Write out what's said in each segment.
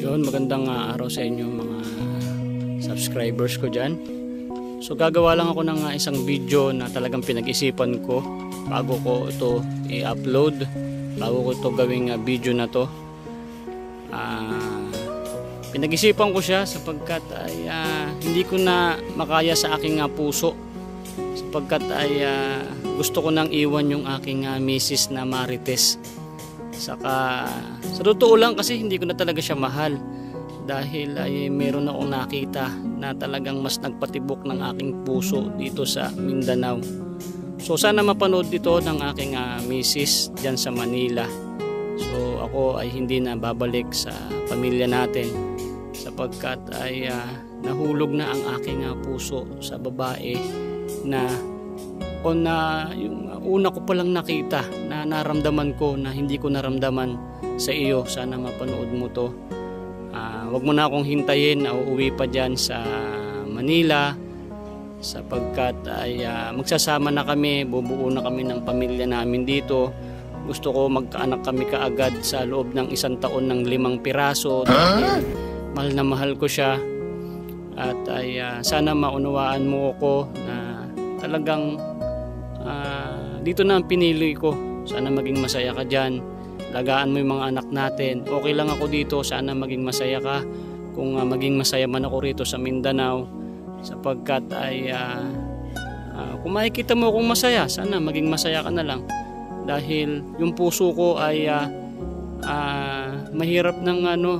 Yun, magandang araw sa inyo mga subscribers ko dyan. So gagawa lang ako ng isang video na talagang pinag-isipan ko bago ko ito i-upload, bago ko ito gawing video na to. Pinag-isipan ko siya sapagkat ay hindi ko na makaya sa aking puso, sapagkat ay gusto ko nang iwan yung aking misis na Marites. Saka sa totoo lang kasi hindi ko na talaga siya mahal, dahil ay meron akong nakita na talagang mas nagpatibok ng aking puso dito sa Mindanao. So sana mapanood dito ng aking misis dyan sa Manila. So ako ay hindi na babalik sa pamilya natin, sapagkat ay nahulog na ang aking puso sa babae na yung una ko palang nakita na naramdaman ko na hindi ko naramdaman sa iyo. Sana mapanood mo to. Wag mo na akong hintayin na uuwi pa dyan sa Manila, sapagkat ay magsasama na kami, bubuo na kami ng pamilya namin dito. Gusto ko magkaanak kami kaagad sa loob ng 1 taon ng 5 piraso. Mahal na mahal ko siya, at ay sana maunawaan mo ako na talagang dito na ang pinili ko. Sana maging masaya ka dyan, lagaan mo yung mga anak natin. Okay lang ako dito, sana maging masaya ka. Kung maging masaya man ako rito sa Mindanao, sapagkat ay kung makikita mo akong masaya, sana maging masaya ka na lang. Dahil yung puso ko ay mahirap ng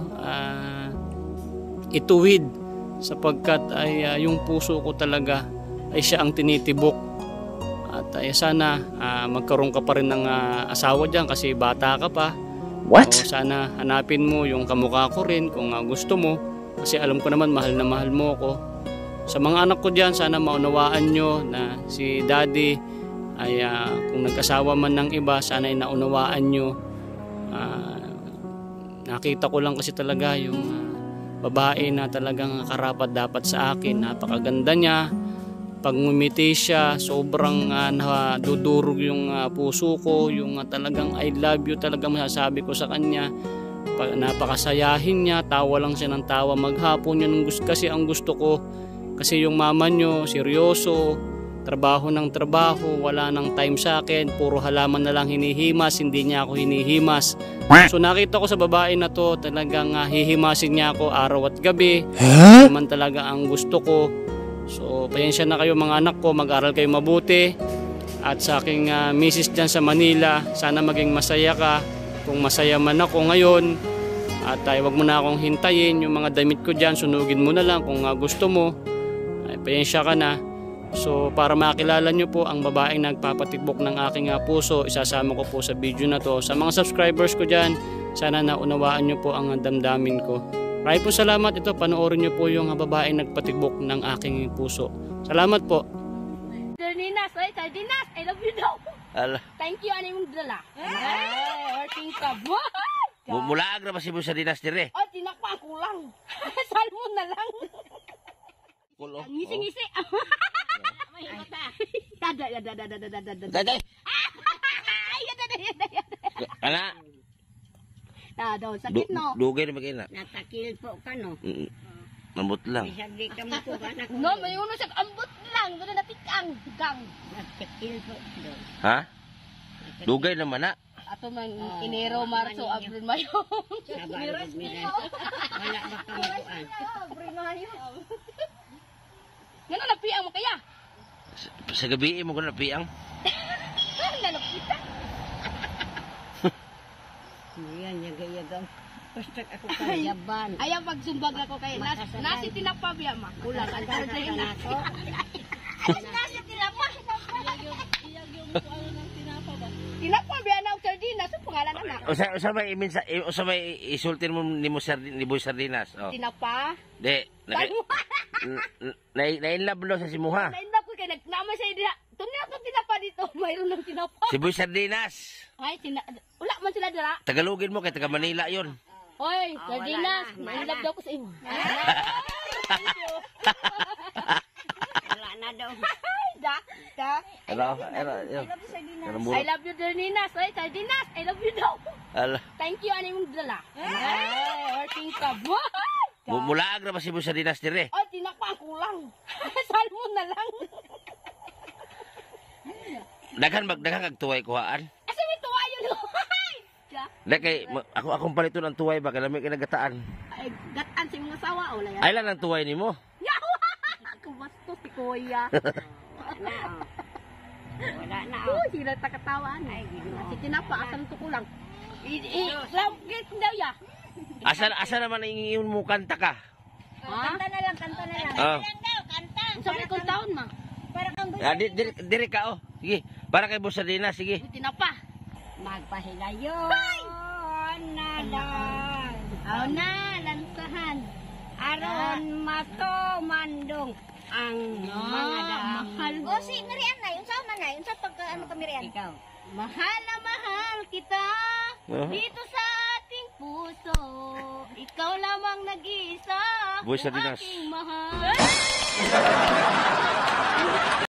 ituwid, sapagkat ay yung puso ko talaga ay siya ang tinitibok. At sana magkaroon ka pa rin ng asawa dyan kasi bata ka pa. What? So, sana hanapin mo yung kamukha ko rin kung gusto mo, kasi alam ko naman mahal na mahal mo ako. Sa mga anak ko dyan, sana maunawaan nyo na si daddy ay kung nag-asawa man ng iba, sana ay naunawaan nyo. Nakita ko lang kasi talaga yung babae na talagang karapat dapat sa akin. Napakaganda niya. Pag ngumiti siya, sobrang nadudurog yung puso ko. Yung talagang I love you talaga masasabi ko sa kanya. Napakasayahin niya, tawa lang siya ng tawa maghapon. Yun kasi ang gusto ko. Kasi yung mama nyo, seryoso, trabaho ng trabaho, wala nang time sa akin, puro halaman na lang hinihimas, hindi niya ako hinihimas. So nakita ko sa babae na to, talagang hihimasin niya ako araw at gabi. Naman talaga ang gusto ko. So pasensya na kayo mga anak ko, mag-aral kayo mabuti. At sa aking misis dyan sa Manila, sana maging masaya ka. Kung masaya man ako ngayon, at wag mo na akong hintayin. Yung mga damit ko dyan, sunugin mo na lang kung gusto mo. Ay, pasensya ka na. So para makilala nyo po ang babaeng nagpapatibok ng aking puso, isasama ko po sa video na to. Sa mga subscribers ko dyan, sana naunawaan nyo po ang damdamin ko. Maraming po salamat. Ito, panoorin nyo po yung babaeng nagpatibok ng aking puso. Salamat po. Sardinas, oy, sardinas, I love you daw. Thank you, ano yung dala? Working ka. Mula agra ba si mo sa dinas dire? Oh, tinakpan ko lang. Salmon na lang. Ngisi-ngisi. May mata. Dada. Daday. Ana. Daw, sakit no. Dugay na magina. Natakil po ka no. Mambot lang. Sagdi ka mo po anak. No, may uno sa ambot lang, doon natikang gang. Natakil po. Ha? Dugay naman na. Ato man Enero, Marso, Abril, Mayo. Wala ba ka mabuan? Abril, Mayo. Ngano napiang mo kaya? Sa gabi mo ko napiang. Nalapita. Yan, yaga-yagang. Basta ako kayaban. Ayaw pagsumbag na ko kayo. Nasi tinapa biya ma. Kulang ang dala na to. Nasi tinapa. Tinapa biya na og sardinas. Sa pangalan anak. Usa may isultin mo ni Boy Sardinas. Oh. Tinapa. De. Na-inlove lo sa simuha. Nainlove ko kay nagnamay sa idea. Tunya to tinapa dito. Mayroon ng tinapa. Si Boy Sardinas. Ay, wala man sila dira. Tagalogin mo kay taga Manila yon. Hoy, sardinas. Nainlove daw ko sa imo. Wala na daw. Hello. I love you, Sardinas. Oy, sardinas. I love you daw. Thank you, ano yung dala? tingkab. Wah! Mulaag na ba si Boy Sardinas dire? Ay, tinakpan ko lang. Salmon na lang. Daghan kag tuway kuhaan. Asa may tuwa yun? Da kay akong palito ng tuway ba kanami kay nagataan. Ay, gataan si mga sawa. Wala yan. Ay lang ang tuway nimo. Yawa! Kumastos si Kuya. Wala na, oh. Wala na, oh. Uy, sila takatawan. Ay, si tinapa, asan to ko lang. Langkit daw ya. Asa naman ang iyong mo kanta ka? Ha? Kanta na lang, kanta na lang. Ah. Kanta. Sabi ko taon ma. Para kang Dire ka oh. Sige, para kay Boy Sardinas sige. Uy, tinapa. magpahilayon na lang. Aw na, lansahan. Aron matumandong ang mga dam. Mahal mo. O si Miriam na, yung sa man na, yung sa pagka ano ka Miriam. Ikaw. Mahal na mahal kita. Dito sa ating puso. Ikaw lamang nag-iisa. Boy Sardinas. Aking mahal.